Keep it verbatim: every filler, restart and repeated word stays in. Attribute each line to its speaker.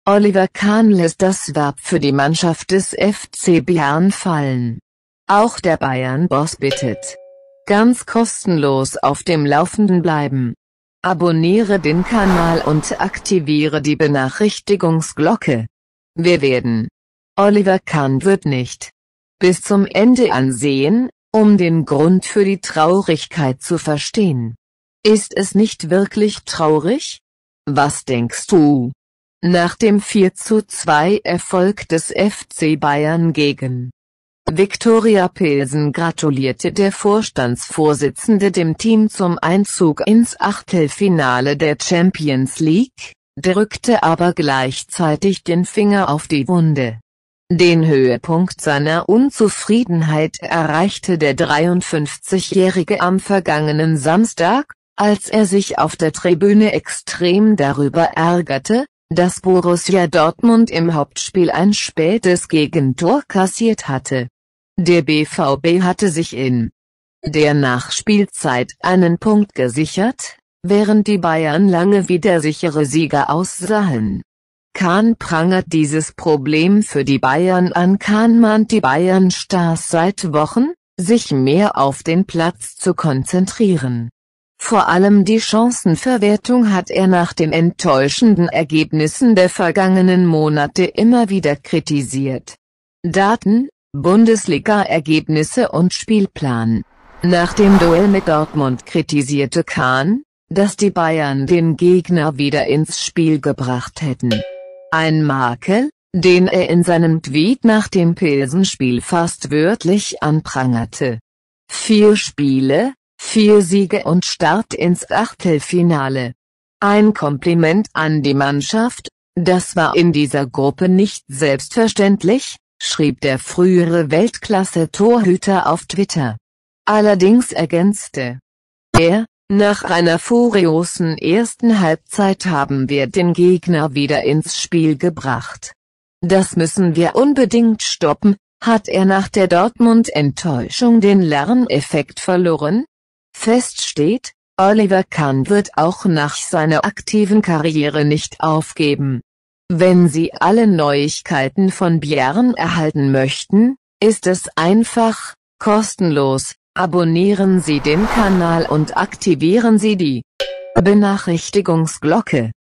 Speaker 1: Oliver Kahn lässt das Verb für die Mannschaft des F C Bayern fallen. Auch der Bayern-Boss bittet: ganz kostenlos auf dem Laufenden bleiben. Abonniere den Kanal und aktiviere die Benachrichtigungsglocke. Wir werden Oliver Kahn wird nicht bis zum Ende ansehen, um den Grund für die Traurigkeit zu verstehen. Ist es nicht wirklich traurig? Was denkst du? Nach dem vier zu zwei Erfolg des F C Bayern gegen Viktoria Pilsen gratulierte der Vorstandsvorsitzende dem Team zum Einzug ins Achtelfinale der Champions League, drückte aber gleichzeitig den Finger auf die Wunde. Den Höhepunkt seiner Unzufriedenheit erreichte der dreiundfünfzigjährige am vergangenen Samstag, als er sich auf der Tribüne extrem darüber ärgerte, dass Borussia Dortmund im Hauptspiel ein spätes Gegentor kassiert hatte. Der B V B hatte sich in der Nachspielzeit einen Punkt gesichert, während die Bayern lange wie der sichere Sieger aussahen. Kahn prangert dieses Problem für die Bayern an. Kahn mahnt die Bayern-Stars seit Wochen, sich mehr auf den Platz zu konzentrieren. Vor allem die Chancenverwertung hat er nach den enttäuschenden Ergebnissen der vergangenen Monate immer wieder kritisiert. Daten, Bundesliga-Ergebnisse und Spielplan. Nach dem Duell mit Dortmund kritisierte Kahn, dass die Bayern den Gegner wieder ins Spiel gebracht hätten. Ein Makel, den er in seinem Tweet nach dem Pilsen-Spiel fast wörtlich anprangerte. Vier Spiele, vier Siege und Start ins Achtelfinale. Ein Kompliment an die Mannschaft, das war in dieser Gruppe nicht selbstverständlich, schrieb der frühere Weltklasse-Torhüter auf Twitter. Allerdings ergänzte er: nach einer furiosen ersten Halbzeit haben wir den Gegner wieder ins Spiel gebracht. Das müssen wir unbedingt stoppen. Hat er nach der Dortmund-Enttäuschung den Lerneffekt verloren? Fest steht, Oliver Kahn wird auch nach seiner aktiven Karriere nicht aufgeben. Wenn Sie alle Neuigkeiten von Bayern erhalten möchten, ist es einfach, kostenlos. Abonnieren Sie den Kanal und aktivieren Sie die Benachrichtigungsglocke.